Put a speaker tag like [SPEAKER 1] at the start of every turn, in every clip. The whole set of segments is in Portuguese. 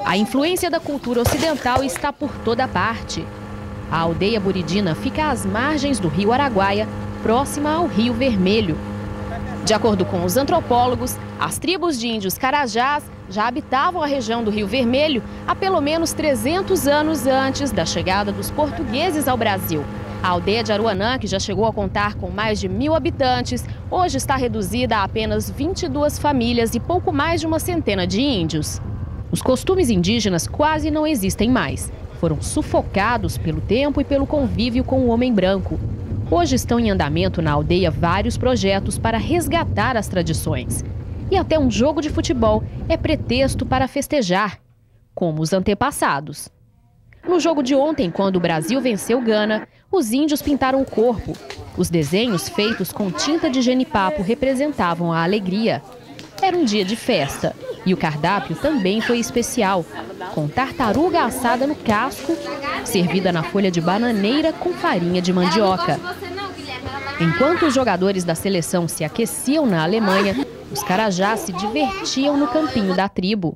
[SPEAKER 1] A influência da cultura ocidental está por toda parte. A aldeia buridina fica às margens do rio Araguaia, próxima ao Rio Vermelho. De acordo com os antropólogos, as tribos de índios Carajás já habitavam a região do Rio Vermelho há pelo menos 300 anos antes da chegada dos portugueses ao Brasil. A aldeia de Aruanã, que já chegou a contar com mais de 1.000 habitantes, hoje está reduzida a apenas 22 famílias e pouco mais de uma centena de índios. Os costumes indígenas quase não existem mais. Foram sufocados pelo tempo e pelo convívio com o homem branco. Hoje estão em andamento na aldeia vários projetos para resgatar as tradições. E até um jogo de futebol é pretexto para festejar, como os antepassados. No jogo de ontem, quando o Brasil venceu Gana, os índios pintaram o corpo. Os desenhos feitos com tinta de genipapo representavam a alegria. Era um dia de festa e o cardápio também foi especial, com tartaruga assada no casco, servida na folha de bananeira com farinha de mandioca. Enquanto os jogadores da seleção se aqueciam na Alemanha, os carajás se divertiam no campinho da tribo.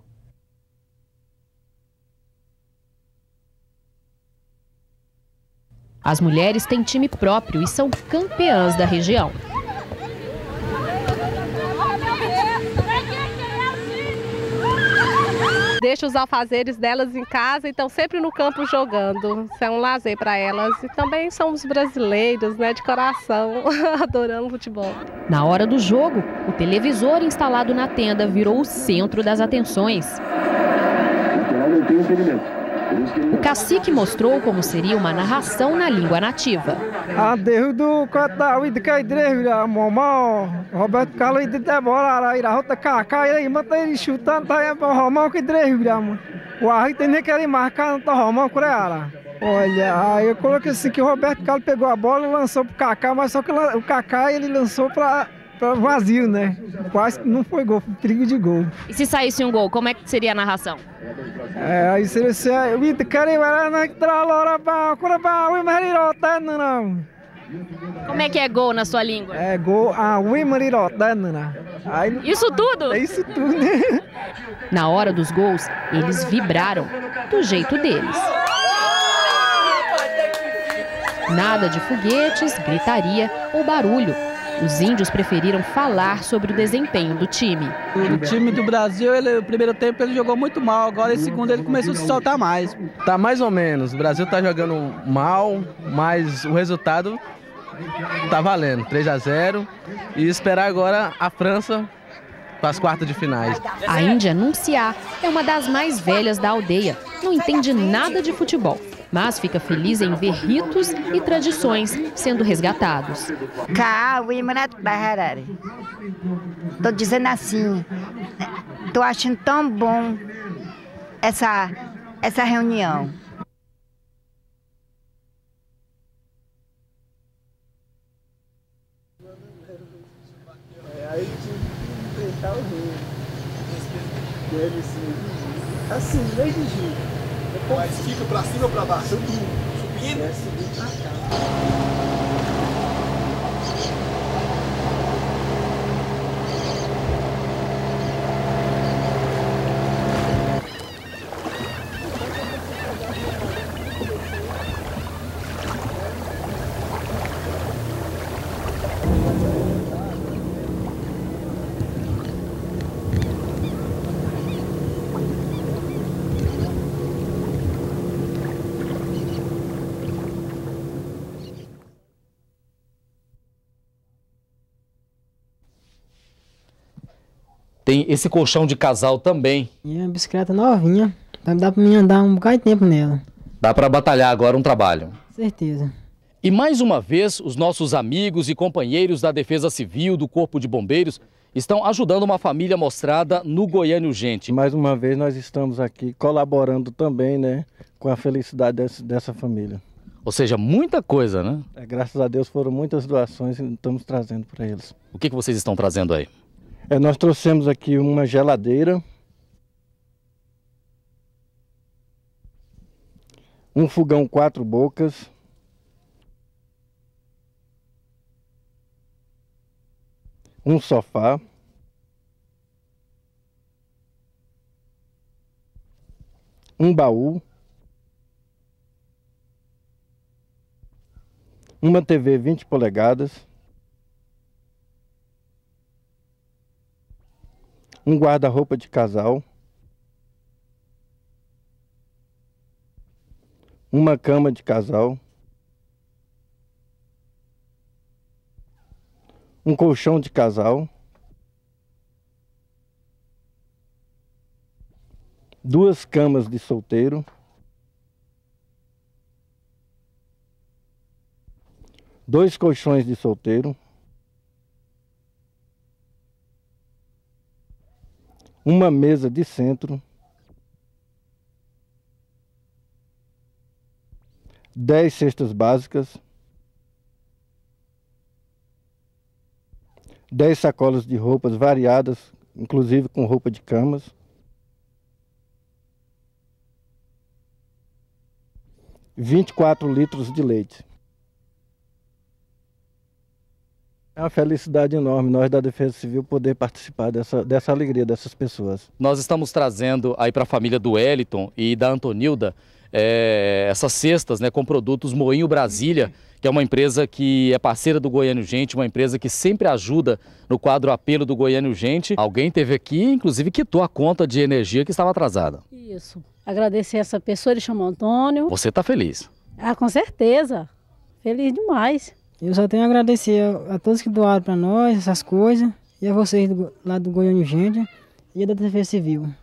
[SPEAKER 1] As mulheres têm time próprio e são campeãs da região.
[SPEAKER 2] Deixa os afazeres delas em casa e estão sempre no campo jogando. Isso é um lazer para elas. E também somos brasileiros, né, de coração, adorando futebol.
[SPEAKER 1] Na hora do jogo, o televisor instalado na tenda virou o centro das atenções. O cacique mostrou como seria uma narração na língua nativa.
[SPEAKER 3] Roberto Carlos olha, aí eu coloquei assim que o Roberto Carlos pegou a bola e lançou pro Kaká, mas só que o Kaká ele lançou para vazio, né? Quase que não foi gol, foi perigo de gol.
[SPEAKER 1] E se saísse um gol, como é que seria a narração?
[SPEAKER 3] Aí seria assim,
[SPEAKER 1] Como é que é gol na sua língua?
[SPEAKER 3] É gol,
[SPEAKER 1] Isso tudo?
[SPEAKER 3] É isso tudo, né?
[SPEAKER 1] Na hora dos gols, eles vibraram, do jeito deles. Nada de foguetes, gritaria ou barulho. Os índios preferiram falar sobre o desempenho do time.
[SPEAKER 4] O time do Brasil, o primeiro tempo ele jogou muito mal, agora em segundo ele começou a se soltar mais.
[SPEAKER 5] Tá mais ou menos, o Brasil tá jogando mal, mas o resultado tá valendo, 3-0. E esperar agora a França para as quartas de finais.
[SPEAKER 1] A Índia Nunciá é uma das mais velhas da aldeia, não entende nada de futebol, mas fica feliz em ver ritos e tradições sendo resgatados.
[SPEAKER 6] Tô dizendo assim, tô achando tão bom essa reunião.
[SPEAKER 3] Aí tinha que enfrentar o rei. Assim, desde julho.
[SPEAKER 7] Mas fica pra cima ou pra baixo? Subindo?
[SPEAKER 3] É subir pra cá.
[SPEAKER 8] Tem esse colchão de casal também.
[SPEAKER 9] E a bicicleta novinha, dá pra mim andar um bocado de tempo nela.
[SPEAKER 8] Dá para batalhar agora um trabalho.
[SPEAKER 9] Certeza.
[SPEAKER 8] E mais uma vez, os nossos amigos e companheiros da Defesa Civil, do Corpo de Bombeiros, estão ajudando uma família mostrada no Goiânia Urgente.
[SPEAKER 10] Mais uma vez nós estamos aqui colaborando também, né, com a felicidade dessa família.
[SPEAKER 8] Ou seja, muita coisa, né?
[SPEAKER 10] Graças a Deus foram muitas doações e estamos trazendo para eles.
[SPEAKER 8] O que vocês estão trazendo aí?
[SPEAKER 10] Nós trouxemos aqui uma geladeira, um fogão 4 bocas, um sofá, um baú, uma TV 20 polegadas, um guarda-roupa de casal, uma cama de casal, um colchão de casal, 2 camas de solteiro, 2 colchões de solteiro, uma mesa de centro, 10 cestas básicas, 10 sacolas de roupas variadas, inclusive com roupa de camas, 24 litros de leite. É uma felicidade enorme nós da Defesa Civil poder participar dessa alegria dessas pessoas.
[SPEAKER 8] Nós estamos trazendo aí para a família do Wellington e da Antonilda essas cestas, né, com produtos Moinho Brasília, que é uma empresa que é parceira do Goiânia Urgente, uma empresa que sempre ajuda no quadro Apelo do Goiânia Urgente. Alguém teve aqui, inclusive, quitou a conta de energia que estava atrasada.
[SPEAKER 11] Isso. Agradecer essa pessoa, ele chamou Antônio.
[SPEAKER 8] Você está feliz?
[SPEAKER 11] Ah, com certeza. Feliz demais.
[SPEAKER 9] Eu só tenho a agradecer a todos que doaram para nós essas coisas e a vocês lá do Goiânia Urgente e da Defesa Civil.